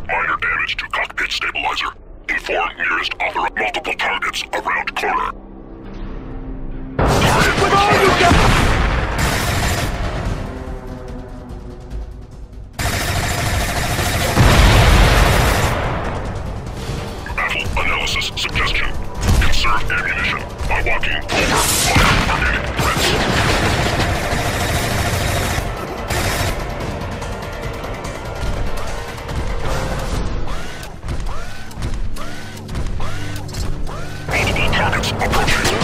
Minor damage to cockpit stabilizer. Inform nearest author of multiple targets around corner. Target with all you got! Battle analysis suggestion. Conserve ammunition by walking over minor organic threats. Targets approaching.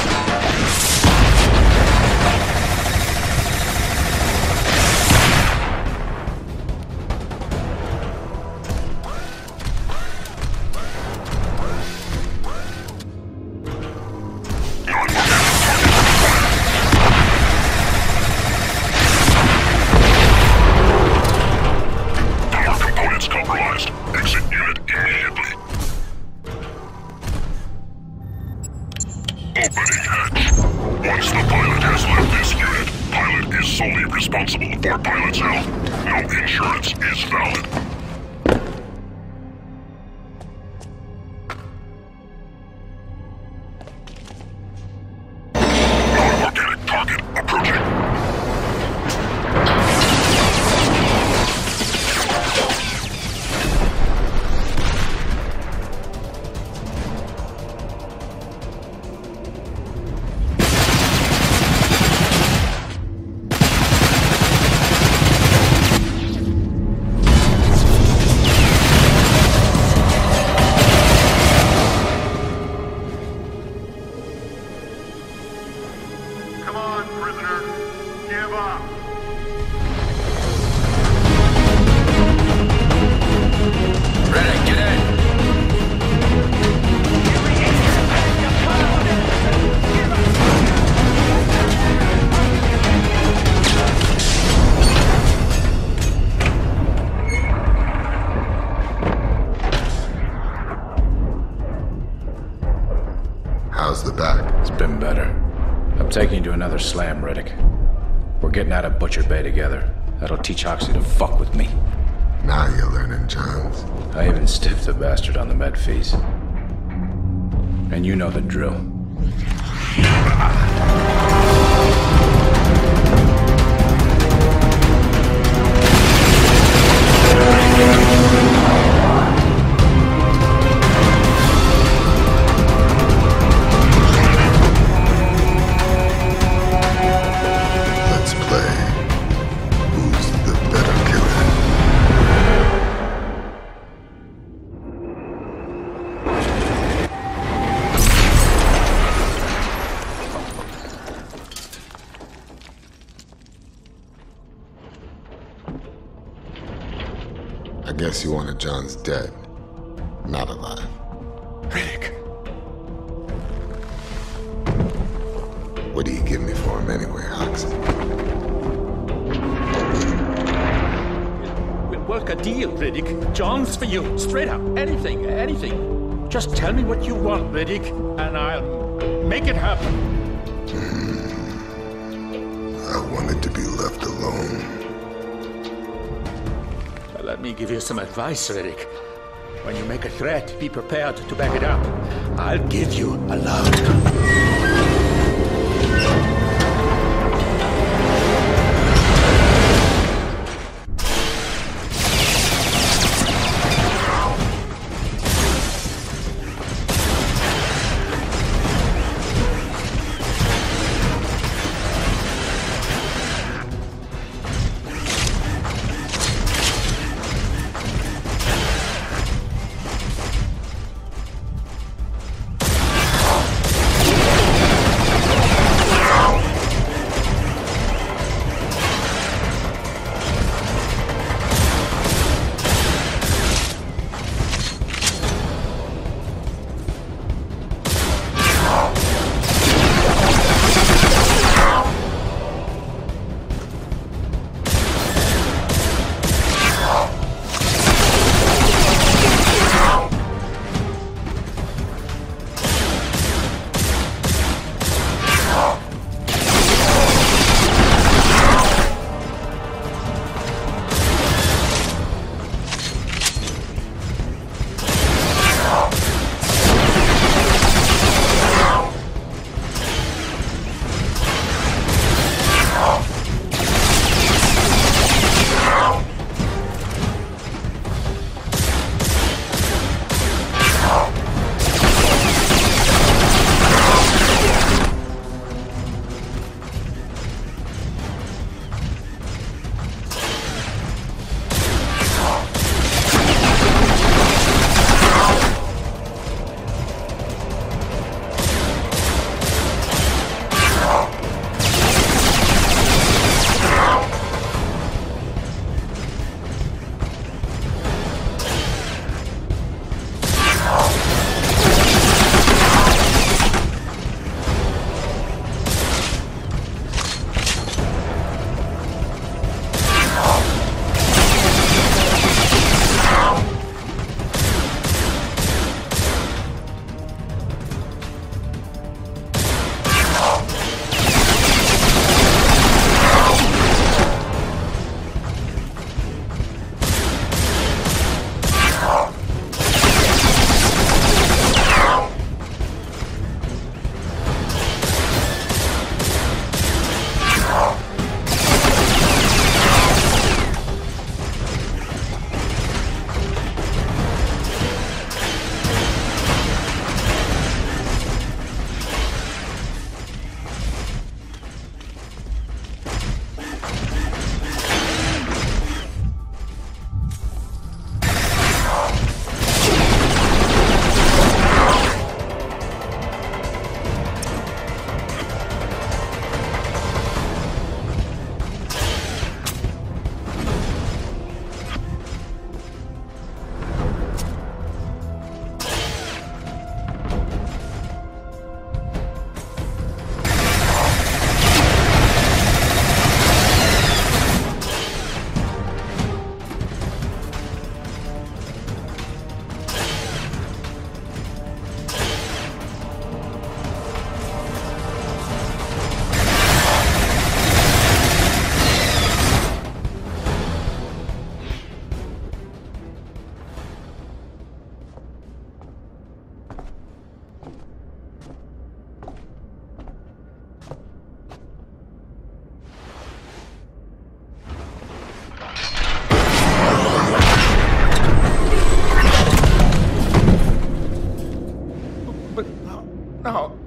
Power components compromised. Exit unit immediately. Opening hatch. Once the pilot has left this unit, pilot is solely responsible for pilot's health. No insurance is valid. Non-organic target approaching. Come on, prisoner. Give up. Riddick, get in! How's the back? It's been better. I'm taking you to another slam, Riddick. We're getting out of Butcher Bay together. That'll teach Hoxie to fuck with me. Now you're learning, Johns. I even stiffed the bastard on the med fees. And you know the drill. Let's play. Who's the better killer? I guess you wanted John's dead, not alive. Riddick. What do you give me for him anyway, Hoxie? We'll work a deal, Riddick. John's for you. Straight up. Anything, anything. Just tell me what you want, Riddick, and I'll make it happen. I wanted to be left alone. Let me give you some advice, Riddick. When you make a threat, be prepared to back it up. I'll give you a load.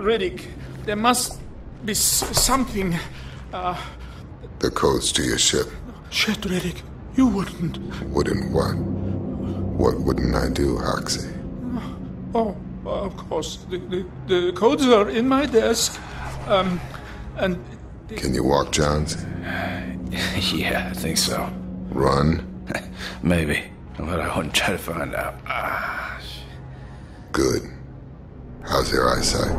Riddick, there must be something. The codes to your ship. Shit, Riddick, you wouldn't. Wouldn't what? What wouldn't I do, Hoxie? Oh, of course. The codes are in my desk. And... Can you walk, Johns? Yeah, I think so. Run? Maybe. But I wouldn't try to find out. Good. How's your eyesight?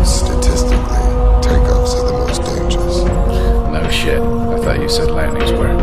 Shit, I thought you said landings were.